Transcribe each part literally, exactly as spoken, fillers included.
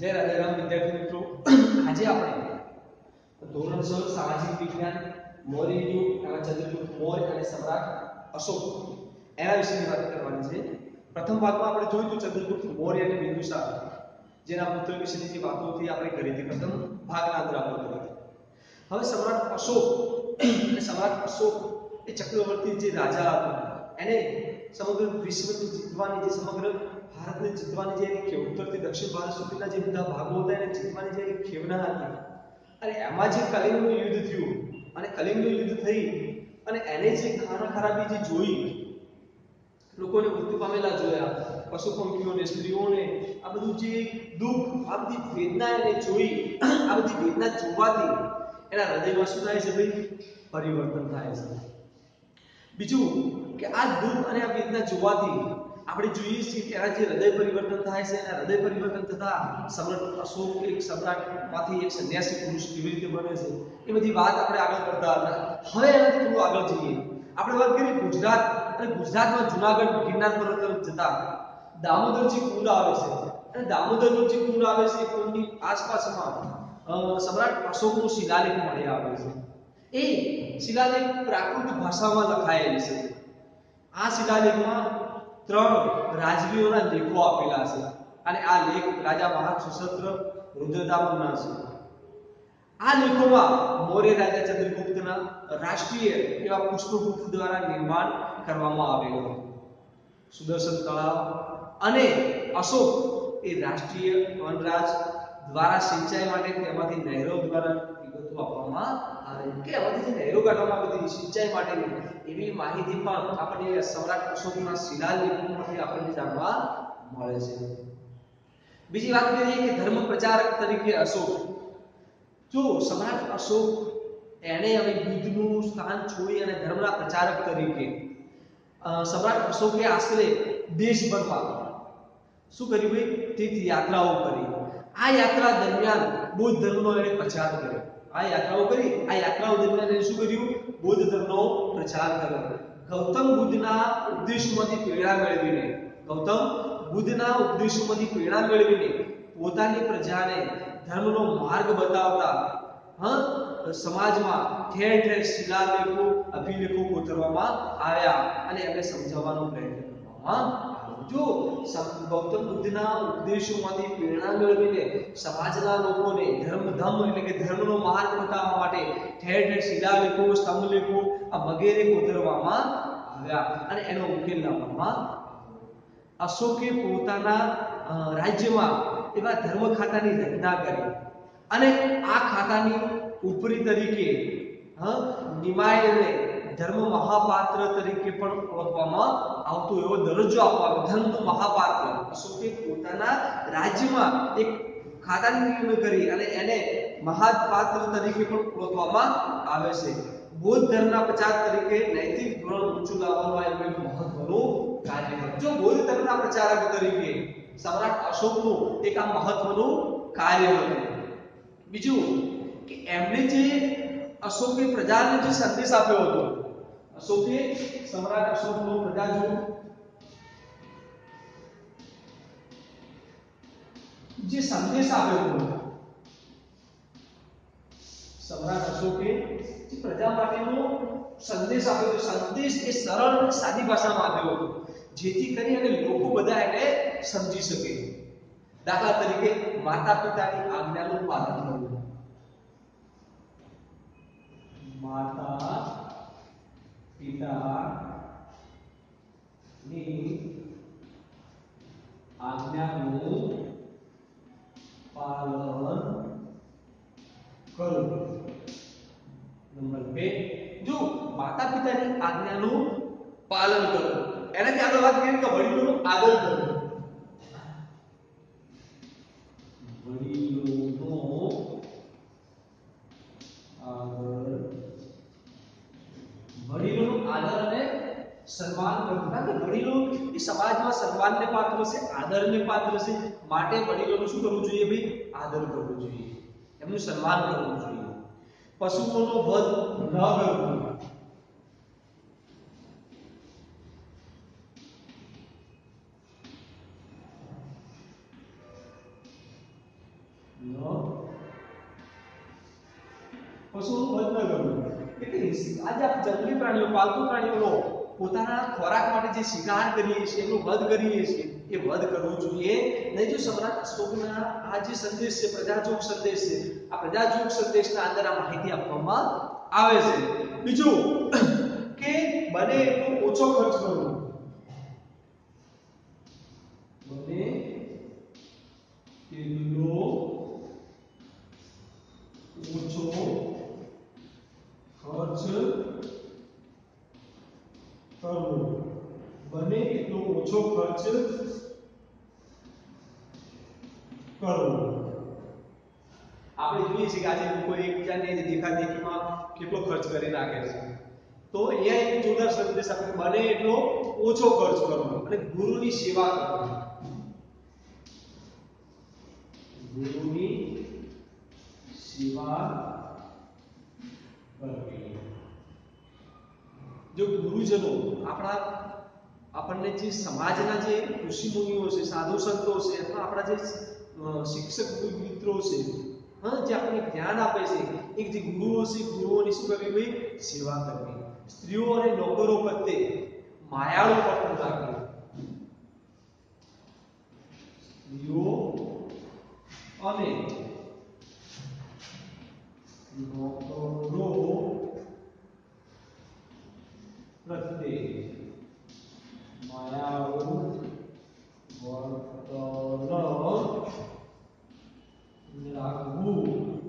જય રાજારામ વિદ્યાર્થી મિત્રો, આજે આપણે ધોરણ છ સામાજિક વિજ્ઞાન મૌર્ય યુગ એમાં ચંદ્રગુપ્ત મૌર્ય અને સમ્રાટ અશોક એના વિશેની વાત કરવાની છે. પ્રથમ ભાગમાં આપણે જોયું હતું ચંદ્રગુપ્ત મૌર્ય અને બિંદુસાર જેના પુત્ર વિશેની જે વાતો હતી આપણે કરી હતી પ્રથમ ભાગના અંદર આપણે કરી હતી. હવે સમ્રાટ અશોક અને સમ્રાટ અશોક એ ચક્રવર્તી જે રાજા હતો એને સમગ્ર વિશ્વને જીતવાની જે સમગ્ર ભારતને જીતવાની જે એની ઉત્તરથી દક્ષિણ ભારત સુધીના જે બધા ભાગો હતા એને જીતવાની જે એની ખેવના હતી અને એમાં જે કલિંગનું યુદ્ધ થયું અને કલિંગનું યુદ્ધ થઈ અને એને જે ખાના ખરાબી જે જોઈ, લોકોને મૃત્યુ પામેલા જોયા, પશુ પંખીઓને, સ્ત્રીઓને, આ બધું જે દુઃખ, આ બધી વેદના એને જોઈ, આ બધી વેદના જોવાથી એના હૃદયમાં શું થાય છે ભાઈ? પરિવર્તન થાય છે. બીજું કે આ દુઃખ અને આ વેદના જોવાથી આપણે જોઈએ છીએ કે એના જે હૃદય પરિવર્તન થાય છે અને હૃદય પરિવર્તન થતા સમ્રાટ અશોક એક સમ્રાટમાંથી એક સંન્યાસી પુરુષ કેવી રીતે બને છે એ બધી વાત આપણે આગળ કરતા હતા. હવે એનાથી થોડું આગળ જઈએ. આપણે વાત કરીએ ગુજરાત અને ગુજરાતમાં જુનાગઢ ગિરનાર પર્વત તરફ જતા દામોદરજી કુંડ આવે છે અને દામોદરનો જે કુંડ આવે છે એ કુંડની આસપાસમાં સમ્રાટ અશોકનો શિલાલેખ મળી આવે છે. એ શિલાલેખ પ્રાકૃત ભાષામાં લખાયેલ છે. આ શિલાલેખમાં ત્રણ રાજવીઓના લેખો આપેલા છે અને આ લેખ રાજા મહાક્ષુષત્ર રુદ્રતામનના છે. આ લેખોમાં મૌર્ય રાજા ચંદ્રગુપ્તના રાષ્ટ્રીય એવા પુષ્પગુપ્ત દ્વારા નિર્માણ કરવામાં આવેલું હતું. સુદર્શન તળાવ અને અશોક એ રાષ્ટ્રીય વનરાજ દ્વારા સિંચાઈ માટે તેમાંથી નહેરો દ્વારા વિગતો આપવામાં આવે કે આમાંથી જે નહેરો કાઢવામાં આવી હતી સિંચાઈ માટેની એવી માહિતી પણ આપણને સમ્રાટ અશોકના શિલાલેખોમાંથી આપણને જાણવા મળે છે. બીજી વાત કરીએ કે ધર્મ પ્રચારક તરીકે અશોક, જો સમ્રાટ અશોક એને હવે યુદ્ધનું સ્થાન છોડી અને ધર્મના પ્રચારક તરીકે સમ્રાટ અશોકે આશરે દેશભરમાં શું કર્યું ભાઈ? તીર્થ યાત્રાઓ કરી. આ યાત્રા દરમિયાન બૌદ્ધ ધર્મનો એને પ્રચાર કર્યો. આ યાત્રાઓ કરી આ યાત્રાઓ દરમિયાન એને શું કર્યું? બૌદ્ધ ધર્મનો પ્રચાર કર્યો. ગૌતમ બુદ્ધના ઉપદેશોમાંથી પ્રેરણા મેળવીને ગૌતમ બુદ્ધના ઉપદેશોમાંથી પ્રેરણા મેળવીને પોતાની પ્રજાને ધર્મનો માર્ગ બતાવતા હા સમાજમાં ઠેર ઠેર શિલાલેખો, અભિલેખો કોતરવામાં આવ્યા અને એમને સમજાવવાનો પ્રયત્ન કરવામાં આવ્યો. જો ગૌતમ બુદ્ધના ઉપદેશોમાંથી પ્રેરણા મેળવીને સમાજના લોકોને ધર્મ ધમ એટલે કે ધર્મનો માર્ગ બતાવવા માટે ઠેર ઠેર શિલાલેખો, સ્તંભલેખો આ વગેરે કોતરવામાં આવ્યા અને એનો ઉકેલ લાવવામાં આવ્યો. અશોકે પોતાના રાજ્યમાં એવા ધર્મ ખાતાની રચના કરી અને આ ખાતાની ઉપરી તરીકે હ નિમાયને ધર્મ મહાપાત્ર તરીકે પણ ઓળખવામાં આવતો એવો દરજ્જો આપવામાં ધર્મનું મહાપાત્ર અશોકે પોતાના રાજ્યમાં એક ખાતાની નિર્ણય કરી અને એને મહાપાત્ર તરીકે પણ ઓળખવામાં આવે છે. બૌદ્ધ ધર્મના પ્રચાર તરીકે નૈતિક ધોરણ ઊંચું લાવવાનું એક મહત્વનું કાર્ય હતું. જો બૌદ્ધ ધર્મના પ્રચારક તરીકે સમ્રાટ અશોકનું એક આ મહત્વનું કાર્ય હતું. બીજું કે એમને જે અશોકે પ્રજાને જે સંદેશ આપ્યો હતો, અશોકે સમ્રાટ અશોકનો પ્રજાનો જે સંદેશ આપ્યો હતો, સમ્રાટ અશોકે જે પ્રજા માટેનો સંદેશ આપ્યો હતો, સંદેશ એ સરળ અને સાદી ભાષામાં આપ્યો હતો જેથી કરી અને લોકો બધા એને સમજી શકે. દાખલા તરીકે માતા પિતાની આજ્ઞાનું પાલન કરવું. માતા પિતાની આજ્ઞાનું પાલન કરવું. નંબર બે, જો માતા પિતાની આજ્ઞાનું પાલન કરવું એનાથી આગળ વાત કરીએ કે વડીલોનો આદર કરવો. વડીલોનો આદર વડીલોનો આદર અને સન્માન કરવું. કારણ કે વડીલો એ સમાજમાં સન્માનને પાત્ર છે, આદરને પાત્ર છે, માટે વડીલોનું શું કરવું જોઈએ ભાઈ? આદર કરવો જોઈએ, એમનું સન્માન કરવું જોઈએ. પશુઓનો વધ ન કરવો. પશુઓનું વધ ન કરવું. એટલે આજે આ જંગલી પ્રાણીઓ પાલતુ પ્રાણીઓનો પોતાના ખોરાક માટે જે શિકાર કરીએ છીએ એનો વધ કરીએ છીએ એ વધ કરવો જોઈએ નહીં. જો સમ્રાટ અશોકના આ જે સંદેશ છે પ્રજાજોગ સંદેશ છે આ પ્રજાજોગ સંદેશના અંદર આ માહિતી આપવામાં આવે છે. બીજું કે બને એટલો ઓછો ખર્ચ કરવો. બને એટલો ઓછો ખર્ચ કરવો. બને એટલો ઓછો ખર્ચ કરવો. આપણે જોઈએ છીએ કે આજે લોકો એકબીજાને દેખાદેખીમાં કેટલો ખર્ચ કરી નાખે છે. તો એ એક જોરદાર સંદેશ આપે બને એટલો ઓછો ખર્ચ કરવો અને ગુરુની સેવા કરવી. ગુરુની સેવા કરવી. જો ગુરુજનો આપણા આપણને જે સમાજના જે ઋષિ મુનિઓ છે સાધુ સંતો છે અથવા આપણા જે શિક્ષક મિત્રો છે હા જે આપણને જ્ઞાન આપે છે એક જે ગુરુઓ છે ગુરુઓની શું કરવી ભાઈ સેવા કરવી. સ્ત્રીઓ અને નોકરો પ્રત્યે માયાળુ વર્તન રાખવું. સ્ત્રીઓ અને નોકરો પ્રત્યે માયાળુ વર્તન રાખવું.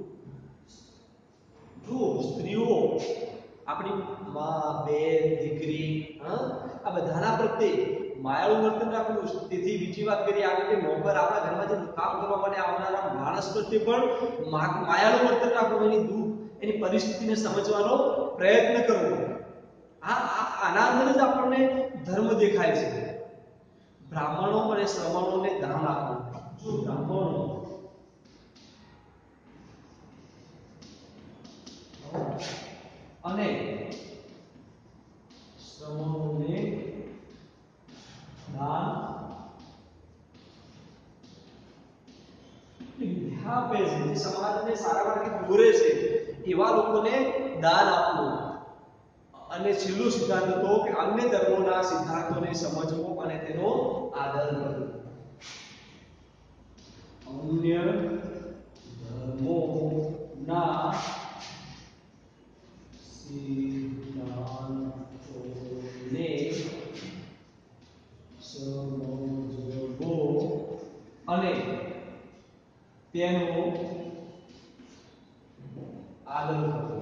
જો સ્ત્રીઓ આપણી માં બેન દીકરી હા આ બધાના પ્રત્યે માયાળુ વર્તન રાખવું. તેથી બીજી વાત કરીએ આગળ કે નોકર આપણા ઘરમાં જે કામ કરવા માટે આવનારા માણસ પ્રત્યે પણ માયાળુ વર્તન રાખવું. એની દુઃખ એની પરિસ્થિતિને સમજવાનો પ્રયત્ન કરવો. આ આના અંદર જ આપણને ધર્મ દેખાય છે. બ્રાહ્મણો અને શ્રમણોને દાન આપવું. જો બ્રાહ્મણો અને શ્રમણોને દાન વિદ્યા આપે છે જે સમાજને સારા માર્ગે દોરે છે એવા લોકોને દાન આપવું. અને છેલ્લો સિદ્ધાંત હતો કે અન્ય ધર્મોના સિદ્ધાંતોને સમજવો અને તેનો આદર કરવો. અન્ય ધર્મોના સિદ્ધાંતોને સમજવો અને તેનો આદર કરવો.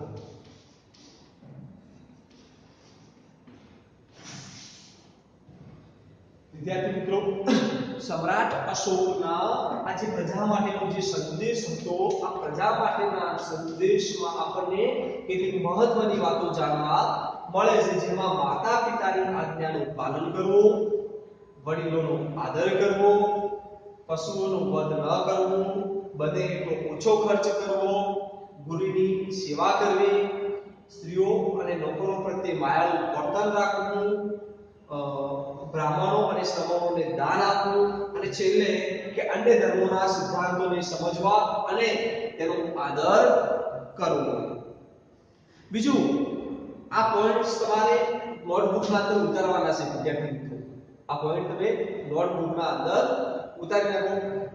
વિદ્યાર્થી મિત્રો સમ્રાટ અશોકના આ જે પ્રજા માટેનો જે સંદેશ હતો આ પ્રજા માટેના સંદેશમાં આપણને કેટલીક મહત્વની વાતો જાણવા મળે છે. જેમાં માતા પિતાની આજ્ઞાનું પાલન કરવું, વડીલોનો આદર કરવો, પશુઓનો વધ ન કરવો, બને એટલો ઓછો ખર્ચ કરવો, ગુરુની સેવા કરવી, સ્ત્રીઓ અને નોકરો પ્રત્યે માયાળુ વર્તન રાખવું, બ્રાહ્મણો અને શ્રમણોને દાન આપવું અને છેલ્લે કે અન્ય ધર્મોના સિદ્ધાંતોને સમજવા અને તેનો આદર કરવો. બીજું આ પોઈન્ટ્સ તમારે નોટબુકમાં અંદર ઉતારવાના છે વિદ્યાર્થી મિત્રો. આ પોઈન્ટ તમે નોટબુકમાં અંદર ઉતારી નાખો.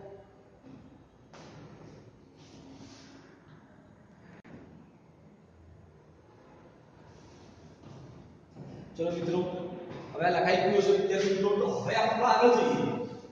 ચલો મિત્રો હવે લખાઈ ગયું છે વિદ્યાર્થી મિત્રો. તો હવે આપણે આગળ જઈએ.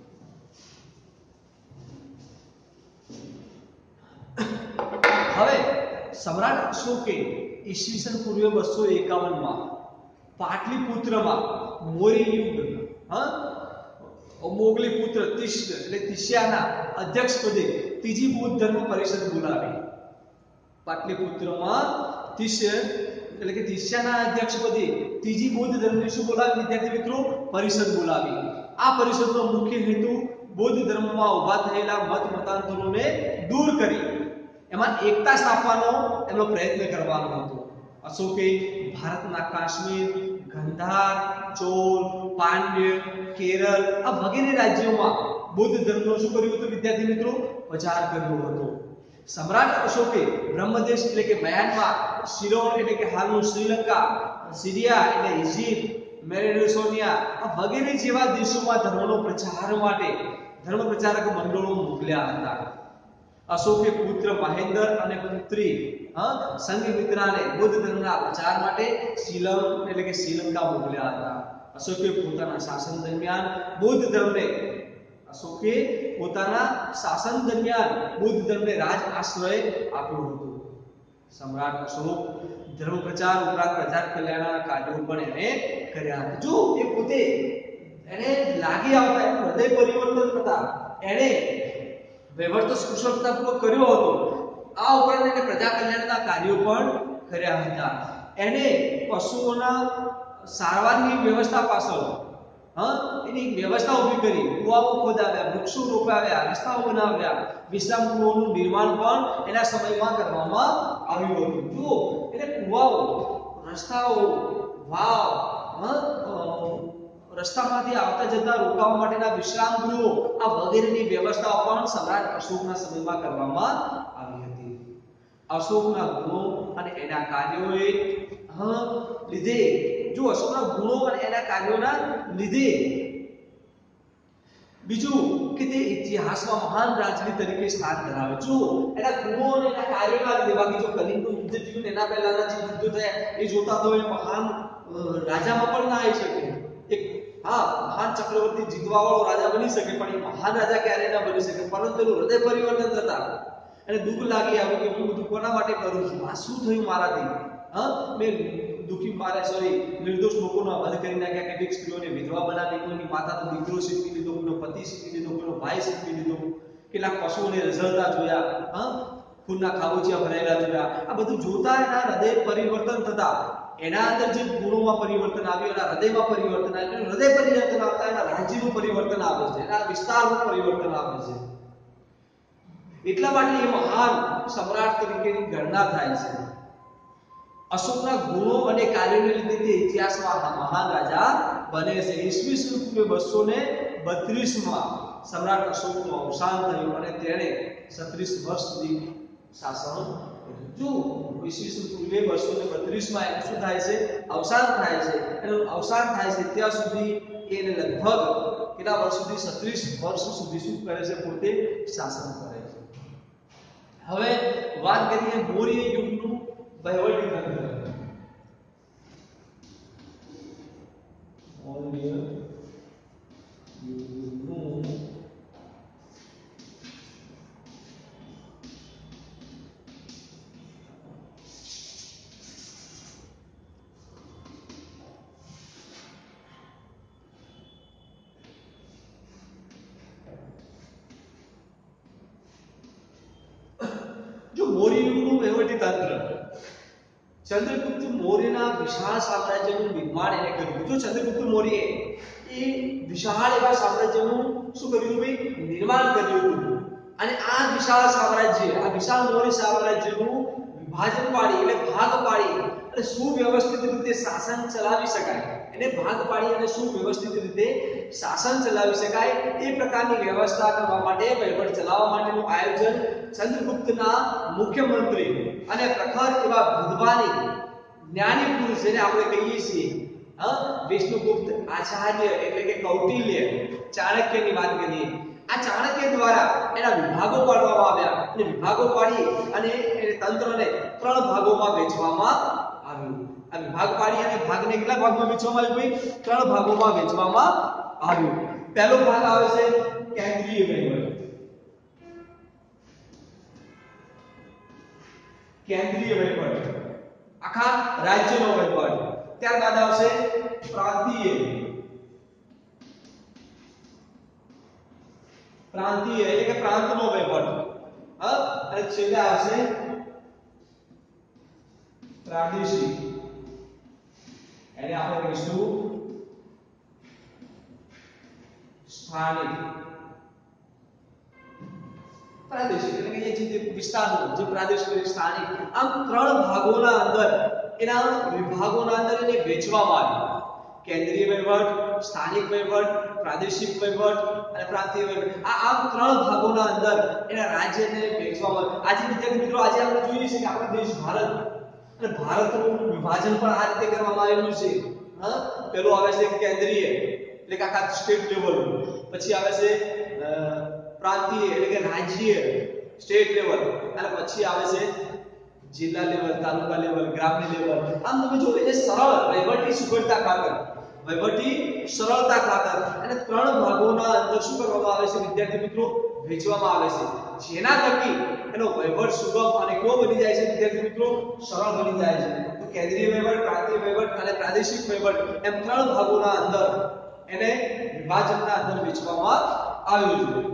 હવે સમ્રાટ અશોકે ઈસવીસન પૂર્વે બસો એકાવન માં પાટલીપુત્રમાં મૌર્ય યુગ હા મોગલીપુત્ર તિષ્ય એટલે તિષ્યાના અધ્યક્ષ પદે ત્રીજી બૌદ્ધ ધર્મ પરિષદ બોલાવી. પાટલીપુત્રમાં તિષ્ય એટલે કે તિષ્યાના અધ્યક્ષ પદે ત્રીજી બૌદ્ધ ધર્મની શું બોલાવી વિદ્યાર્થી મિત્રો પરિષદ બોલાવી. આ પરિષદનો મુખ્ય હેતુ બૌદ્ધ ધર્મમાં ઊભા થયેલા મત મતાંતરોને દૂર કરી એમાં એકતા સ્થાપવાનો એનો પ્રયત્ન કરવાનો હતો. અશોકે ભારતના કાશ્મીર, ગંધાર, ચોલ, પાંડ્ય, કેરળ આ વગેરે રાજ્યોમાં બૌદ્ધ ધર્મનો શું કર્યું હતું વિદ્યાર્થી મિત્રો પ્રચાર કર્યો હતો. સમ્રાટ અશોકે બ્રહ્મદેશ એટલે કે મ્યાનમાર, સિલોન એટલે કે હાલનું શ્રીલંકા, સિરિયા એટલે ઇજિપ્ત, મેસોપોટેમિયા વગેરે જેવા દેશોમાં ધર્મનો પ્રચાર માટે ધર્મ પ્રચારક મંડળો મોકલ્યા હતા. અશોકે પુત્ર મહેન્દ્ર અને પુત્રી હા સંઘમિત્રાને બૌદ્ધ ધર્મના પ્રચાર માટે સિલોન એટલે કે શ્રીલંકા મોકલ્યા હતા. અશોકે પોતાના શાસન દરમિયાન બૌદ્ધ ધર્મને અશોકે પોતાના શાસન દરમિયાન બૌદ્ધ ધર્મને રાજ આશ્રય આપ્યો હતો. સમ્રાટ અશોક ધર્મ પ્રચાર ઉપરાંત પ્રજા કલ્યાણના કાર્યો પણ એને કર્યા હતા. જો એ પોતે એને લાગી આવતા એનું હૃદય પરિવર્તન થતા એને વ્યવહાર તો કુશળતાપૂર્વક કર્યો હતો. આ ઉપરાંત એને પ્રજા કલ્યાણના કાર્યો પણ કર્યા હતા. એને પશુઓના સારવારની વ્યવસ્થા પાછળ હા એની વ્યવસ્થા ઊભી કરી, કુવાઓ ખોદાવ્યા, વૃક્ષો રોપાવ્યા, રસ્તાઓ બનાવ્યા, વિશ્રામ ગૃહોનું નિર્માણ પણ એના સમયમાં કરવામાં આવ્યું હતું. જુઓ એટલે કુવાઓ, રસ્તાઓ, વાવ, રસ્તામાંથી આવતા જતા રોકાવા માટેના વિશ્રામ ગૃહો આ વગેરેની વ્યવસ્થાઓ પણ સમ્રાટ અશોકના સમયમાં કરવામાં આવી હતી. અશોકના ગુણો અને એના કાર્યોએ હા લીધે જો અશોકના ગુણો અને એના કાર્યોના લીધે બીજું કે તે ઇતિહાસમાં મહાન રાજવી તરીકે સ્થાન ધરાવે. જો એના ગુણો અને એના કાર્યોના લીધે, બાકી જો કલિંગનું યુદ્ધ થયું એના પહેલાના જે યુદ્ધો થયા એ જોતા તો એ મહાન રાજામાં પણ ના આવી શકે. એક હા મહાન ચક્રવર્તી જીતવા વાળો રાજા બની શકે પણ એ મહાન રાજા ક્યારે ના બની શકે. પરંતુ એનું હૃદય પરિવર્તન થતા એને દુઃખ લાગી આવ્યું કે હું બધું કોના માટે કરું છું, આ શું થયું મારાથી, હા મેં દુઃખી મારે સોરી નિર્દોષ લોકોનો વધ કરી નાખ્યા, કેટલીક સ્ત્રીઓને વિધવા બનાવી, કોઈની માતાનો દીકરો સીખવી લીધો, કોઈનો પતિ સીખવી લીધો, કોઈનો ભાઈ સીખવી લીધો, કેટલાક પશુઓને રઝળતા જોયા, હા ખૂનના ખાબોચિયા ભરાયેલા જોયા. આ બધું જોતા એના હૃદય પરિવર્તન થતા એના અંદર જે ગુણોમાં પરિવર્તન આવ્યું, એના હૃદયમાં પરિવર્તન આવ્યું. હૃદય પરિવર્તન આવતા એના રાજ્યનું પરિવર્તન આવે છે, એના વિસ્તારનું પરિવર્તન આવે છે. એટલા માટે એ મહાન સમ્રાટ તરીકેની ગણના થાય છે. અશોકના ગુણો અને કાર્યોને લીધે તે ઇતિહાસમાં મહાન રાજા બને છે. ઈસવીસન પૂર્વે બસો ને બત્રીસ માં સમ્રાટ અશોકનું અવસાન થયું અને તેણે છત્રીસ વર્ષ સુધી શાસન કર્યું. જો ઈસવીસન પૂર્વે બસો ને બત્રીસ માં એનું શું થાય છે, અવસાન થાય છે. એનું અવસાન થાય છે ત્યાં સુધી એને લગભગ કેટલા વર્ષ સુધી, છત્રીસ વર્ષ સુધી શું કરે છે, પોતે શાસન કરે છે. હવે વાત કરીએ મૌર્ય યુગનું વહીવટી તંત્ર. મૌર્ય યુગનું જો મૌર્ય યુગનું વહીવટી તંત્ર, ચંદ્રગુપ્ત મૌર્યના વિશાળ સામ્રાજ્યનું નિર્માણ એને કર્યું. જો ચંદ્રગુપ્ત મૌર્યએ એ વિશાળ એવા સામ્રાજ્યનું શું કર્યું ભાઈ, નિર્માણ કર્યું હતું. અને આ વિશાળ સામ્રાજ્ય, આ વિશાળ મૌર્ય સામ્રાજ્યનું વિભાજન પાડી એટલે ભાગ પાડી અને સુવ્યવસ્થિત રીતે શાસન ચલાવી શકાય, એને ભાગ પાડી અને સુવ્યવસ્થિત રીતે શાસન ચલાવી શકાય એ પ્રકારની વ્યવસ્થા કરવા માટે, વહીવટ ચલાવવા માટેનું આયોજન ચંદ્રગુપ્તના મુખ્યમંત્રી અને પ્રખર એવા વિદ્વાની જ્ઞાની પુરુષ જેને આપણે કહીએ છીએ હા વિષ્ણુગુપ્ત આચાર્ય એટલે કે કૌટિલ્ય, ચાણક્યની વાત કરીએ, આ ચાણક્ય દ્વારા એના વિભાગો પાડવામાં આવ્યા અને વિભાગો પાડી અને એ તંત્રને ત્રણ ભાગોમાં વહેંચવામાં આવ્યું. આ વિભાગ પાડી અને ભાગને કેટલા ભાગમાં વહેંચવામાં આવ્યું ભાઈ, ત્રણ ભાગોમાં વહેંચવામાં આવ્યું. પહેલો ભાગ આવે છે કેન્દ્રીય વહીવટ. કેન્દ્રીય વહીવટ આખા રાજ્યનો વહીવટ. ત્યારબાદ આવશે પ્રાંતીય, પ્રાંતીય એટલે કે પ્રાંતનો વહીવટ. હા અને છેલ્લે આવશે પ્રાદેશિક, એને આપણે કહીશું સ્થાનિક. પ્રાદેશિક એટલે કે જે વિસ્તારનો જે પ્રાદેશિક સ્થાનિક, આમ ત્રણ ભાગોના અંદર એના વિભાગોના અંદર એને વહેંચવામાં આવ્યું. કેન્દ્રીય વહીવટ, સ્થાનિક વહીવટ, પ્રાદેશિક વહીવટ અને પ્રાંતીય વહીવટ. આ આ ત્રણ ભાગોના અંદર એના રાજ્યને વહેંચવામાં આવે. આજે વિદ્યાર્થી મિત્રો આજે આપણે જોઈએ છે કે આપણો દેશ ભારત અને ભારતનું વિભાજન પણ આ રીતે કરવામાં આવેલું છે. હા, પેલું આવે છે કેન્દ્રીય એટલે કે આખા સ્ટેટ લેવલ, પછી આવે છે પ્રાંતીય એટલે કે રાજ્ય સ્ટેટ લેવલ, અને પછી આવે છે જિલ્લા લેવલ, તાલુકા લેવલ, ગ્રામ્ય લેવલ. આમ તમે જો એ સરળ વહીવટી સુગમતા ખાતર વહીવટી સરળતા ખાતર અને ત્રણ ભાગોના અંદર શું કરવામાં આવે છે વિદ્યાર્થી મિત્રો? વહેંચવામાં આવે છે, જેના થકી એનો વહીવટ સુગમ અને કેવો બની જાય છે વિદ્યાર્થી મિત્રો? સરળ બની જાય છે. તો કેન્દ્રીય વહીવટ, પ્રાંતીય વહીવટ અને પ્રાદેશિક વહીવટ એમ ત્રણ ભાગોના અંદર એને વિભાજનના અંદર વહેંચવામાં આવ્યું છે.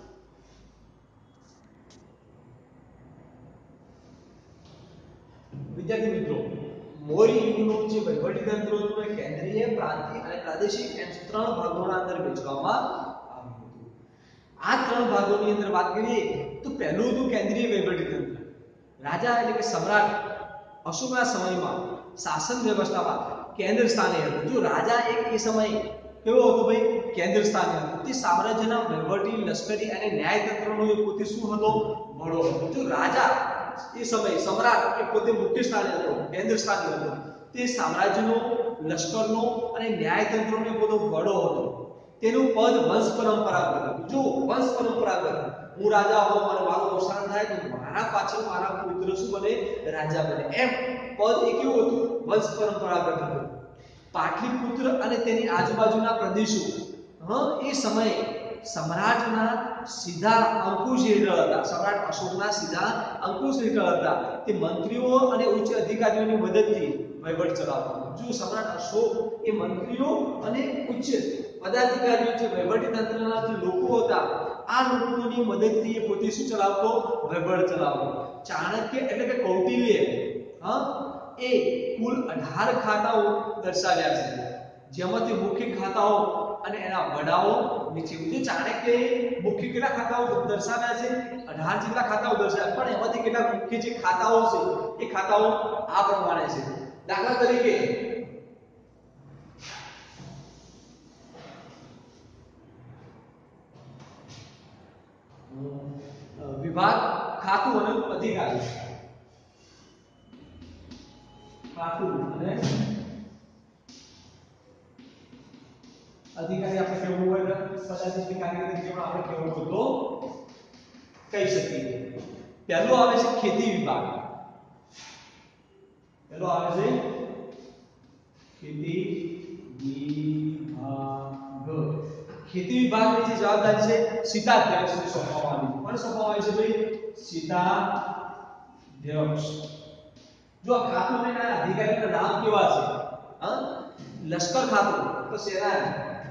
વિદ્યાર્થી મિત્રો, મૌર્ય યુગનું જે વહીવટી તંત્ર હતું એ કેન્દ્રીય, પ્રાંતીય અને પ્રાદેશિક એમ ત્રણ ભાગોના અંદર વહેંચવામાં આવ્યું હતું. આ ત્રણ ભાગોની અંદર વાત કરીએ તો પહેલું હતું કેન્દ્રીય વહીવટી તંત્ર. રાજા એટલે કે સમ્રાટ અશોકના સમયમાં શાસન વ્યવસ્થામાં કેન્દ્ર સ્થાને હતું. જો રાજા એક એ સમયે કેવો હતો ભાઈ? કેન્દ્ર સ્થાને હતો. તે સામ્રાજ્યના વહીવટી, લશ્કરી અને ન્યાય તંત્રનો એ પોતે શું હતો? વડો હતો. જો રાજા એ સમય સમ્રાટ એ પોતે મુખ્ય સ્થાને હતો, કેન્દ્ર સ્થાને હતો. તે સામ્રાજ્યનો, લશ્કરનો અને ન્યાયતંત્રનો પોતે વડો હતો. તેનું પદ વંશ પરંપરાગત હતું. જો વંશ પરંપરાગત, હું રાજા હોઉં અને મારું અવસાન થાય તો મારા પાછળ મારા પુત્ર શું બને? રાજા બને. એમ પદ એ કેવું હતું? વંશ પરંપરાગત હતું. પાટલીપુત્ર અને તેની આજુબાજુના પ્રદેશો હા એ સમયે સમ્રાટના સીધા અંકુશ હેઠળ હતા. સમ્રાટ અશોકના સીધા અંકુશ હેઠળ હતા. તે મંત્રીઓ અને ઉચ્ચ અધિકારીઓની મદદથી વહીવટ ચલાવતો હતો. જો સમ્રાટ અશોક એ મંત્રીઓ અને ઉચ્ચ પદાધિકારીઓ જે વહીવટી તંત્રના જે લોકો હતા આ લોકોની મદદથી એ પોતે શું ચલાવતો? વહીવટ ચલાવતો. ચાણક્ય એટલે કે કૌટિલ્ય હા એ કુલ અઢાર ખાતાઓ દર્શાવ્યા છે, જેમાંથી મુખ્ય ખાતાઓ અને એના વડાઓ નીચે મુજબ. ચાણક્યએ મુખ્ય કેટલા ખાતાઓ દર્શાવ્યા છે? અઢાર જેટલા ખાતાઓ દર્શાવ્યા, પણ એમાંથી કેટલા મુખ્ય જે ખાતાઓ છે એ ખાતાઓ આ પ્રમાણે છે. દાખલા તરીકે વિભાગ, ખાતું અને અધિકારી. ખાતું અને અધિકારી આપણે કેવું હોય પદાધિકારી તરીકે પણ આપણે કેવું હોય તો કહી શકીએ. પહેલો આવે છે ખેતી વિભાગ. પહેલો આવે છે ખેતી વિભાગ. ખેતી વિભાગની જે જવાબદારી છે સીતાધ્યક્ષને સોંપવામાં આવી છે. કોને સોંપવામાં આવી છે ભાઈ? સીતાધ્યક્ષ. જો આ ખાતું અને અધિકારીના નામ કેવા છે? હા, લશ્કર ખાતું તો સેના,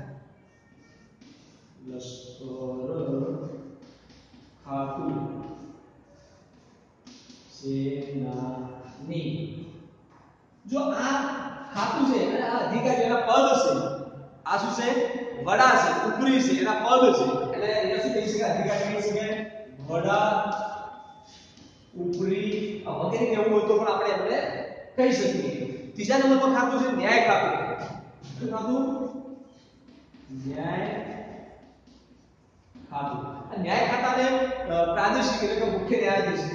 લશ્કર ખાતું સેનાની. જો આ ખાતું છે અને આ અધિકારીના પદ છે, આ શું છે? વડા છે, ઉપરી છે, એના પદ છે. એટલે એને શું કહી શકાય? અધિકારી કહી શકાય વડા, ઉપરી વગેરે કેવું હોય તો પણ આપણે એમને કહી શકીએ. ત્રીજા નંબર પર ખાતું છે ન્યાય ખાતું. શું ખાતું? ન્યાય ખાતું. આ ન્યાય ખાતાને પ્રાદેશિક એટલે કે મુખ્ય ન્યાયાધીશ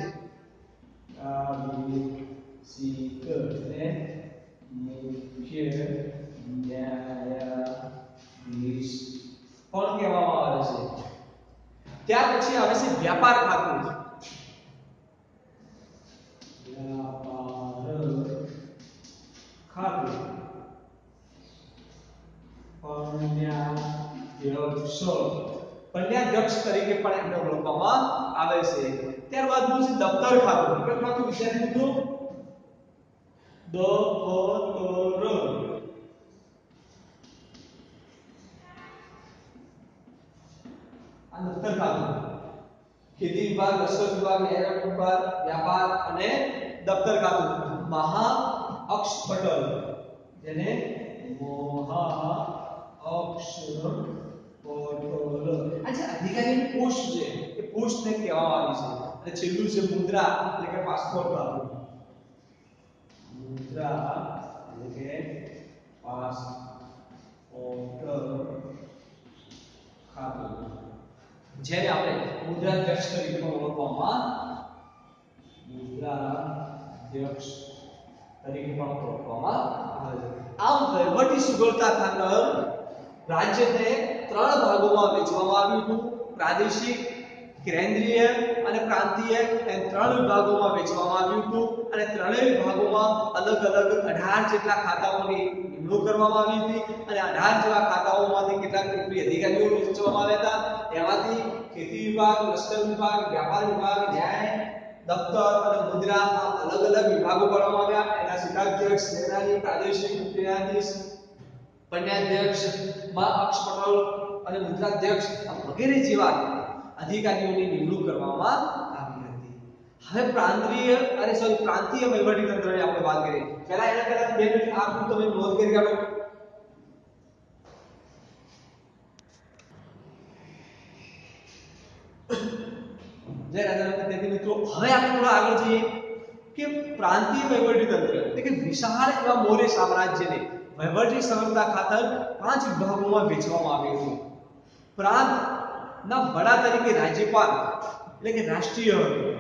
પ્રાદેશિક એટલે મુખ્ય ન્યાયાધીશ પણ કહેવામાં આવે છે. ત્યાર પછી આવે છે વ્યાપાર ખાતું. વ્યાપાર ખાતું પન્યાધ્યક્ષ પન્યાધ્યક્ષ તરીકે પણ એમને ઓળખવામાં આવે છે. ત્યારબાદનું છે દફતર ખાતું. દફતર ખાતું વિદ્યાર્થી મિત્રો દફતર. આ દફતર ખાતું ખેતી વિભાગ, લશ્કર વિભાગ, ન્યાય વિભાગ, વ્યાપાર અને દફતર ખાતું. મહા અક્ષ પટલ, જેને મહા અક્ષ પટલ. આ જે અધિકારીની પોસ્ટ છે એ પોસ્ટને કહેવામાં આવી છે. અને છેલ્લું છે મુદ્રા એટલે કે પાસપોર્ટ ખાતું. મુદ્રા એટલે કે પાસપોર્ટ જેને આપણે મુદ્રાધ્યક્ષ તરીકે પણ ઓળખવામાં મુદ્રાધ્યક્ષ તરીકે પણ ઓળખવામાં આવે છે. આમ વહીવટી સુગમતા ખાતર રાજ્યને ત્રણ ભાગોમાં વહેંચવામાં આવ્યું હતું. પ્રાદેશિક, કેન્દ્રીય અને પ્રાંતીય એમ ત્રણ વિભાગોમાં વહેંચવામાં આવ્યું હતું અને ત્રણેય વિભાગોમાં અલગ અલગ અઢાર જેટલા ખાતાઓની નિમણૂક કરવામાં આવી હતી અને અઢાર જેવા ખાતાઓમાંથી કેટલાક ઉપરી અધિકારીઓ વહેંચવામાં આવ્યા હતા. એમાંથી ખેતી વિભાગ, લશ્કર વિભાગ, વ્યાપાર વિભાગ, ન્યાય દફતર અને મુદ્રા અલગ અલગ વિભાગો કરવામાં આવ્યા. એના શિક્ષાધ્યક્ષ, સેનાની, પ્રાદેશિક ન્યાયાધીશ, પન્યાધ્યક્ષ, માં અક્ષપટલ અને મુદ્રાધ્યક્ષ વગેરે જેવા અધિકારીઓની નિમણૂક કરવામાં આવી હતી. હવે પ્રાંતીય અને સોરી પ્રાંતીય વહીવટી તંત્રની આપણે વાત કરીએ. પહેલા એના પહેલા બે મિનિટ આ હું તમે નોંધ કરી કાઢો. જય રાજા વિદ્યાર્થી મિત્રો, હવે આપણે થોડા આગળ જઈએ કે પ્રાંતીય વહીવટી તંત્ર એટલે કે વિશાળ એવા મૌર્ય સામ્રાજ્યને વહીવટી સરળતા ખાતર પાંચ વિભાગોમાં વહેંચવામાં આવ્યું હતું. પ્રાંત ના વડા તરીકે રાજ્યપાલ એટલે કે રાષ્ટ્રીય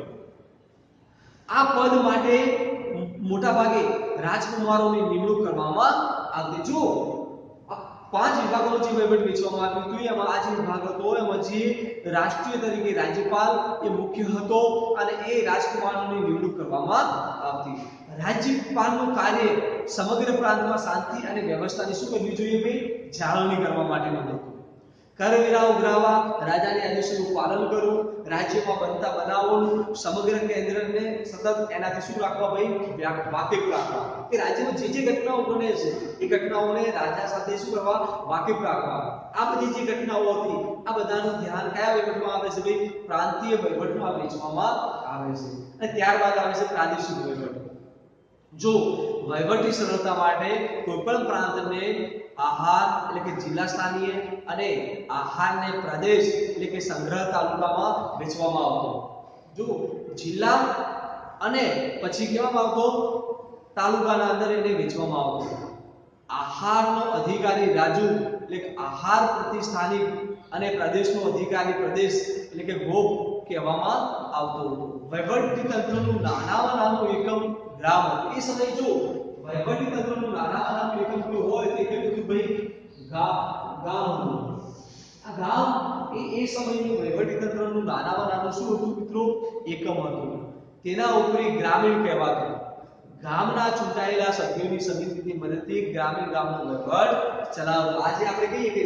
આ પદ માટે મોટા ભાગે રાજકુમારોની નિમણૂક કરવામાં આવતી. જો પાંચ વિભાગોનો જે વહીવટ વહેંચવામાં આવ્યું હતું એમાં આ જે વિભાગ હતો એમાં જે રાષ્ટ્રીય તરીકે રાજ્યપાલ એ મુખ્ય હતો અને એ રાજકુમારોની નિમણૂક કરવામાં આવતી. રાજ્યપાલનું કાર્ય સમગ્ર પ્રાંતમાં શાંતિ અને વ્યવસ્થાની શું કરવી જોઈએ ભાઈ? જાળવણી કરવા માટેનું હતું. કરવેરા ઉઘરાવવા, રાજાના આદેશોનું પાલન કરવું, રાજ્યમાં બનતા બનાવોનું સમગ્ર કેન્દ્રને સતત એનાથી શું રાખવા ભાઈ? વાકેફ રાખવા. કે રાજ્યમાં જે જે ઘટનાઓ બને છે એ ઘટનાઓને રાજા સાથે શું કરવા? વાકેફ રાખવા. આ બધી જે ઘટનાઓ હતી આ બધાનું ધ્યાન કયા વહીવટમાં આવે છે ભાઈ? પ્રાંતીય વહીવટમાં વહેંચવામાં આવે છે. અને ત્યારબાદ આવે છે પ્રાદેશિક વહીવટ. જો વહીવટી સરળતા માટે કોઈ પણ પ્રાંતને આહાર એટલે કે જિલ્લા સ્થાનીય અને આહારને પ્રદેશ એટલે કે સંગ્રહ તાલુકામાં વહેંચવામાં આવતો. જો જિલ્લા અને પછી કહેવામાં આવતો તાલુકાના અંદર એને વહેંચવામાં આવતો. આહારનો અધિકારી રાજુ એટલે કે આહાર પ્રતિસ્થાનિક અને પ્રદેશનો અધિકારી પ્રદેશ એટલે કે ગોપ કહેવામાં આવતો હતો. વહીવટી તંત્રનું નાનામાં નાનું એકમ ગ્રામ. એ સમય જો વહીવટી તંત્રનું નાનામાં નાનું એકમ કયું હોય તે કયું હતું ભાઈ? ગામ. ગામ. આ ગામ એ એ સમયનું વહીવટી તંત્રનું નાનામાં નાનું શું હતું મિત્રો? એકમ હતું. તેના ઉપરી ગ્રામીણ કહેવાતું. ગામના ચૂંટાયેલા સભ્યોની સમિતિની મદદથી ગ્રામીણ ગામનો વહીવટ ચલાવતો. આજે આપણે કહીએ કે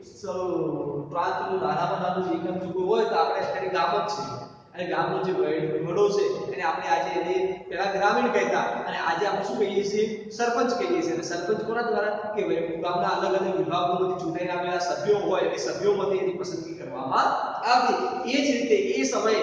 પ્રાંતનું નાનામાં નાનું એકમ જો હોય તો આપણે અત્યારે ગામ જ છે અને ગામનો જે વડો છે એને આપણે આજે એને પહેલા ગ્રામીણ કહેતા અને આજે આપણે શું કહીએ છીએ? સરપંચ કહીએ છીએ. અને સરપંચ કોના દ્વારા? કે ગામના અલગ અલગ વિભાગોમાંથી ચૂંટાઈને આવેલા સભ્યો હોય એ સભ્યોમાંથી એની પસંદગી કરવામાં આવતી. એ જ રીતે એ સમયે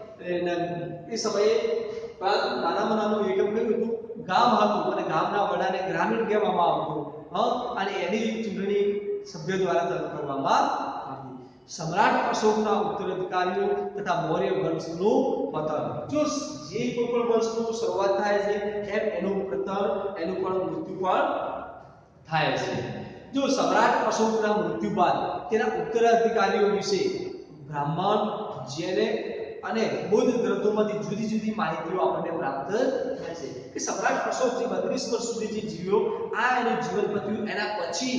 એ સમયે નાનામાં નાનું એકમ કયું હતું? ગામ હતું અને ગામના વડાને ગ્રામીણ કહેવામાં આવતું. હા, અને એની ચૂંટણી સભ્ય દ્વારા કરવામાં આવી. સમ્રાટ અશોકના ઉત્તરાધિકારીઓ તથા મૌર્ય વંશનું પતન. જો જે કોઈ પણ વંશનું શરૂઆત થાય છે એમ એનું પતન એનું પણ મૃત્યુ પણ થાય છે. જો સમ્રાટ અશોકના મૃત્યુ બાદ તેના ઉત્તરાધિકારીઓ વિશે બ્રાહ્મણ, જૈન અને બૌદ્ધ ગ્રંથોમાંથી જુદી જુદી માહિતીઓ આપણને પ્રાપ્ત થાય છે કે સમ્રાટ અશોક જે બત્રીસ વર્ષ સુધી જે જીવ્યો આ એનું જીવન પત્યું. એના પછી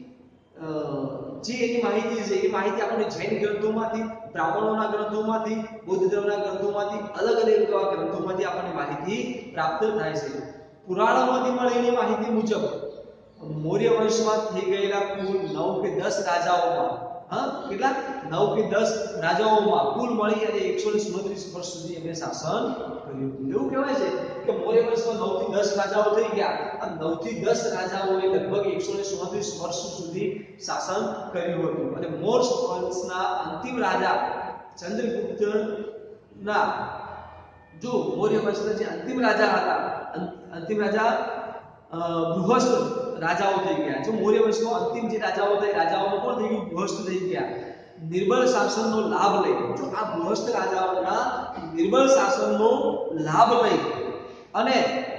જે એની માહિતી છે એ માહિતી આપણને જૈન ગ્રંથોમાંથી, બ્રાહ્મણોના ગ્રંથોમાંથી, બૌદ્ધ ધર્મના ગ્રંથોમાંથી, અલગ અલગ એવા ગ્રંથોમાંથી આપણને માહિતી પ્રાપ્ત થાય છે. પુરાણોમાંથી મળેલી માહિતી મુજબ મૌર્ય વંશમાં થઈ ગયેલા કુલ નવ કે દસ રાજાઓમાં હા કેટલા નવ કે દસ રાજાઓમાં કુલ મળી અને એકસો સુડત્રીસ વર્ષ સુધી એમણે શાસન કર્યું હતું. એવું કહેવાય છે કે મૌર્ય વંશમાં નવ થી દસ રાજાઓ થઈ ગયા. આ નવ થી દસ રાજાઓએ લગભગ એકસો સુડત્રીસ વર્ષ સુધી શાસન કર્યું હતું. અને મૌર્ય વંશના અંતિમ રાજા ચંદ્રગુપ્ત ના જો મૌર્ય વંશના જે અંતિમ રાજા હતા અંતિમ રાજા બૃહસ્પતિ રાજાઓ થઈ ગયા. જો મૌર્ય વંશનો અંતિમ જે રાજાઓ થઈ રાજાઓનો કોણ થઈ ગયું? બૃહસ્પતિ થઈ ગયા. નિર્બળ શાસનનો લાભ લઈ જો આ બૃહસ્પતિ રાજાઓના નિર્બળ શાસનનો લાભ લઈ અને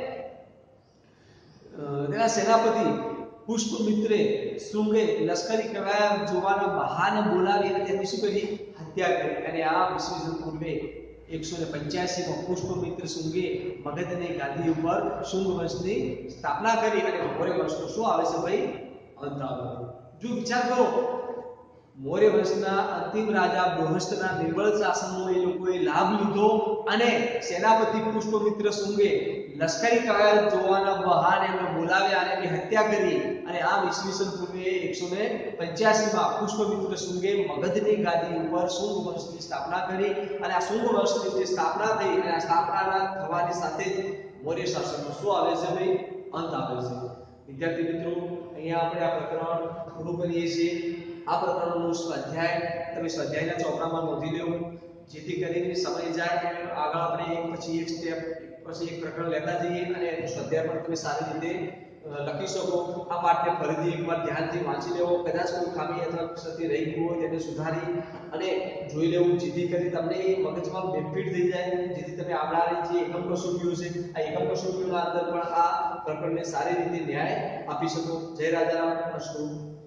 તેના સેનાપતિ પુષ્પમિત્રે શૃંગે લશ્કરી કવાયત જોવાના બહાને બોલાવી અને તેમની શું કરી? હત્યા કરી અને આ ઈસવીસન પૂર્વે એકસો પંચ્યાસી માં પુષ્પમિત્ર શુંગે મગધની ગાદી ઉપર શુંગ વંશની સ્થાપના કરી અને મૌર્ય વંશનો શું આવે છે ભાઈ અંત આવે. જો વિચાર કરો મૌર્ય વંશના અંતિમ રાજા બૃહસ્પતિના નિર્બળ શાસનનો એ લોકોએ લાભ લીધો અને સેનાપતિ પુષ્પમિત્ર શુંગે લશ્કરી કવાયત જોવાના બહાને એમને બોલાવ્યા અને એની હત્યા કરી અને આમ ઈસવીસન પૂર્વે એકસો પંચ્યાસી માં પુષ્પમિત્ર શુંગે મગધની ગાદી ઉપર શુંગ વંશની સ્થાપના કરી અને આ શુંગ વંશની જે સ્થાપના થઈ અને આ સ્થાપના થવાની સાથે જ મૌર્ય શાસનનો શું આવે છે ભાઈ અંત આવે છે. વિદ્યાર્થી મિત્રો અહીંયા આપણે આ પ્રકરણ પૂરું કરીએ છીએ. આ પ્રકરણનું સ્વાધ્યાય તમે સ્વાધ્યાયના ચોપડામાં નોંધી લેવું જેથી કરીને સમય જાય આગળ આપણે એક પછી એક સ્ટેપ પછી એક પ્રકરણ લેતા જઈએ અને એનું સ્વાધ્યાય પણ તમે સારી રીતે લખી શકો. આ પાઠને ફરીથી એકવાર ધ્યાનથી વાંચી લેવો. કદાચ કોઈ ખામી અથવા ક્ષતિ રહી ગઈ હોય તેને સુધારી અને જોઈ લેવું જેથી કરી તમને એ મગજમાં બેનિફિટ થઈ જાય જેથી તમે આવનારી જે એકમ કસોટીઓ છે આ એકમ કસોટીઓના અંદર પણ આ પ્રકરણને સારી રીતે ન્યાય આપી શકો. જય રાજારામ. અસ્તુ.